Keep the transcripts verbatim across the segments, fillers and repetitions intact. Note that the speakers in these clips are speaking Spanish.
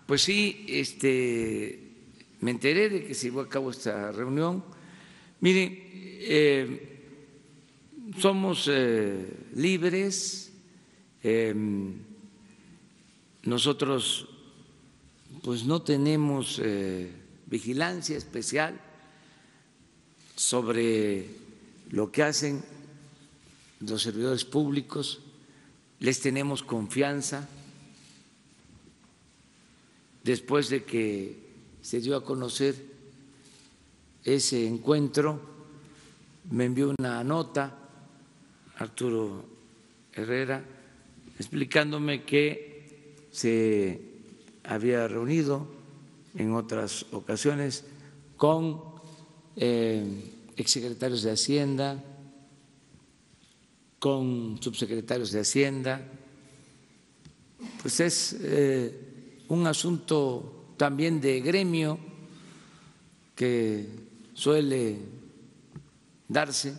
pues sí, este, me enteré de que se llevó a cabo esta reunión. Miren, eh, somos eh, libres, eh, nosotros pues no tenemos eh, vigilancia especial sobre lo que hacen los servidores públicos, les tenemos confianza. Después de que se dio a conocer ese encuentro, me envió una nota Arturo Herrera explicándome que se había reunido en otras ocasiones con eh, exsecretarios de Hacienda, con subsecretarios de Hacienda, pues es eh, un asunto también de gremio que suele darse.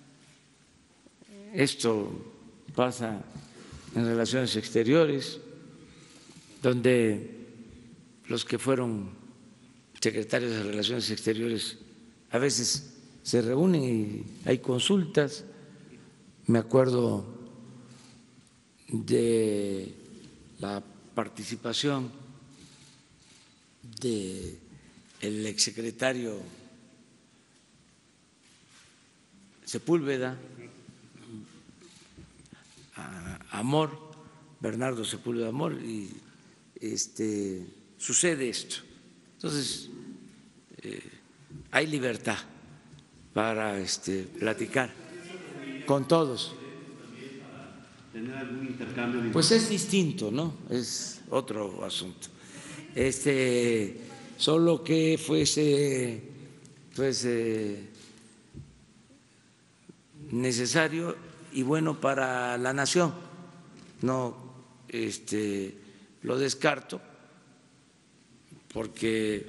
Esto pasa en relaciones exteriores, donde los que fueron secretarios de Relaciones Exteriores a veces se reúnen y hay consultas. Me acuerdo de la participación del exsecretario Sepúlveda, Amor, Bernardo Sepúlveda Amor, y este, sucede esto. Entonces, eh, hay libertad para este, platicar con todos. Pues es distinto, ¿no? Es otro asunto. Este, solo que fuese pues, eh, necesario y bueno para la nación. No este, lo descarto, porque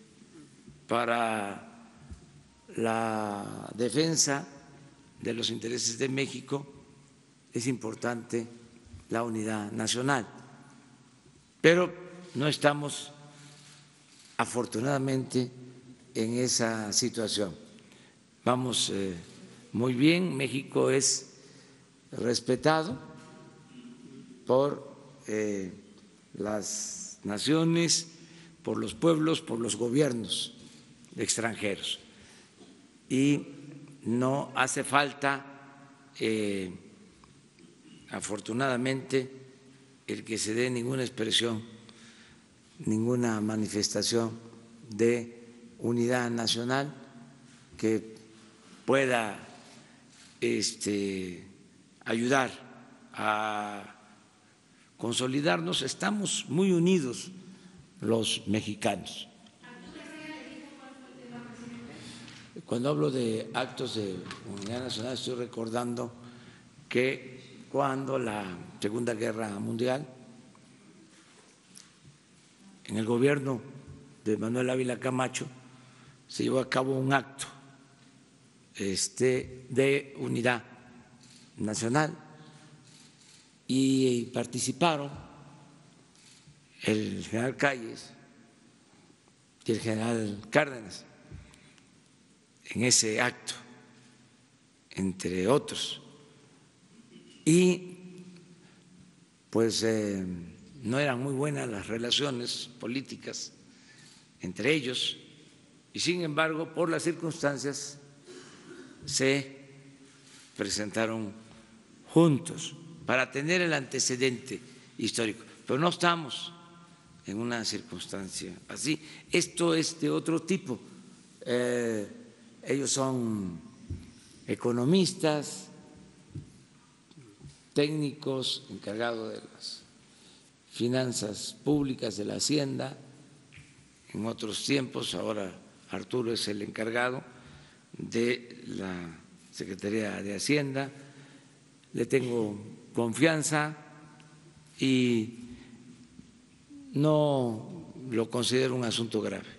para la defensa de los intereses de México es importante la unidad nacional, pero no estamos afortunadamente en esa situación. Vamos eh, muy bien, México es respetado por eh, las naciones, por los pueblos, por los gobiernos extranjeros, y no hace falta eh, afortunadamente el que se dé ninguna expresión, ninguna manifestación de unidad nacional que pueda este, ayudar a consolidarnos. Estamos muy unidos los mexicanos. Cuando hablo de actos de unidad nacional estoy recordando que cuando la Segunda Guerra Mundial, en el gobierno de Manuel Ávila Camacho, se llevó a cabo un acto este, de unidad nacional y participaron el general Calles y el general Cárdenas en ese acto, entre otros, y pues eh, no eran muy buenas las relaciones políticas entre ellos, y sin embargo por las circunstancias se presentaron juntos para tener el antecedente histórico, pero no estamos en una circunstancia así. Esto es de otro tipo. Eh, ellos son economistas, técnicos encargados de las finanzas públicas, de la Hacienda. En otros tiempos, ahora Arturo es el encargado de la Secretaría de Hacienda. Le tengo confianza y no lo considero un asunto grave.